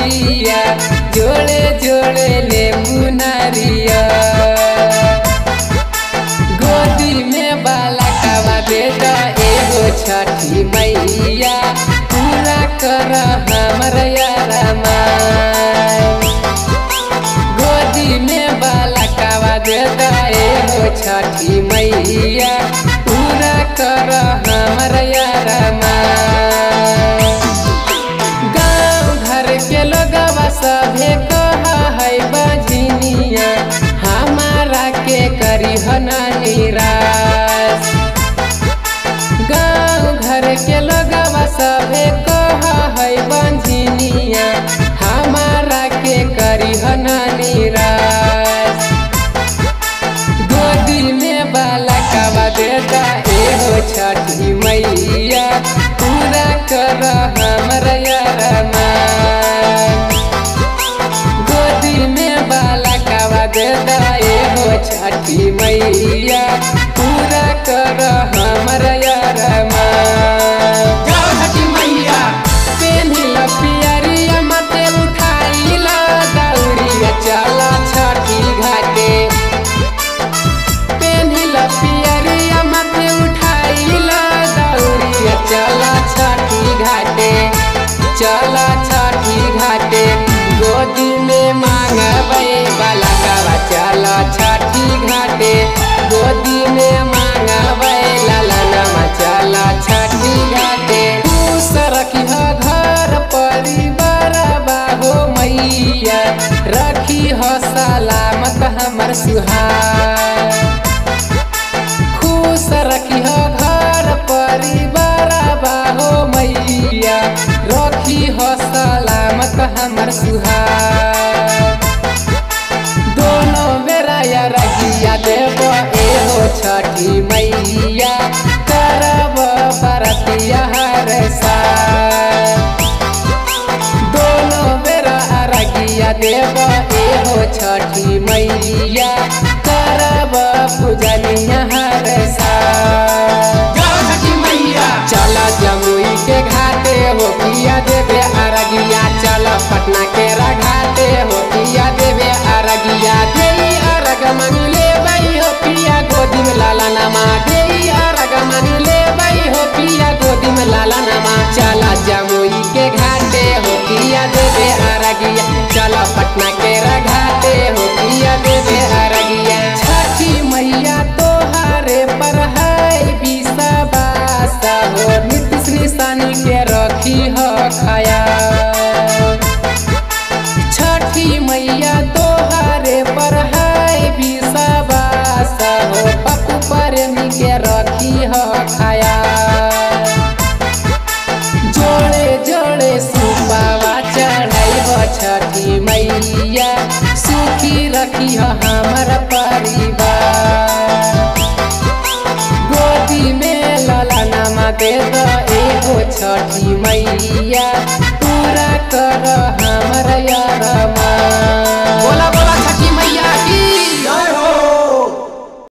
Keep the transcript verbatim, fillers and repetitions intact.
मैया जोड़े जोड़े ले मुनारिया गोदी में बाला कावा दे दा एगो छठी मैया पूरा कर हमर यारमान गोदी में बाला कावा दे दा एगो छठी मैया पूरा कर हमर यारमान गाँव घर के लोगवा सभे कहा है बजनिया हमारा के करी हना निराश गाँव घर के लोगवा सभे कहा है बंझनिया हमारा के करी हना निराश गोदी में बाला कावा देता एगो छठी मैया पूरा कर हमर यारमान गोदी में बाला कावा देता एगो छठी मैया पूरा कर हमर यारमान छठी मैया पेन्हिल पियरिया मते उठाइला दौड़िया चला छठी घाटे पेन्हिल पियरिया मते उठाइला दौड़िया चला छठी घाटे चला छठी घाटे गोदी में मांगबै बाला कावा चला छठी घाटे गोदी में मांगबै लालनमा चला छठी घाटे खुश रखी घर परिवार बाहो मैया रखी हो सलामत हमर सुहाग खुश रखी घर परिवार बाहो मैया रखी हो सलामत हमर सुहाग दोनों बेरा या रखिया देव एहो छठी मैया करब बरतिया हर साल दोनों बेरा रखिया देव एहो छठी मैया करब पूजनिया हर साल छठी मैया चला जमुई के घाटे हो पिया देवे अरगिया चला पटना के घाटे हो पिया देवे अरगिया देई अरग मंगले बई हो पिया गोदी में लाला नमा देई अरग मंगले बई हो पिया गोदी में लाला नमा चला जमुई के घाटे हो पिया देवे अरगिया चला पटना के घाटे हो पिया देवे अरगिया छठी मैया तोहारे पर है विश्वास हो नित्य श्री शनि के रखी हो खाया छठी मैया तोहारे पर है विश्वास हो पप्पू प्रेमी के रखी हो खाया जोड़े जोड़े सुपावा चढ़ाइब छठी मैया सुखी रखी हो हमर परिवार गोदी में लाला नामा दे दो एगो छठी मैया पूरा कर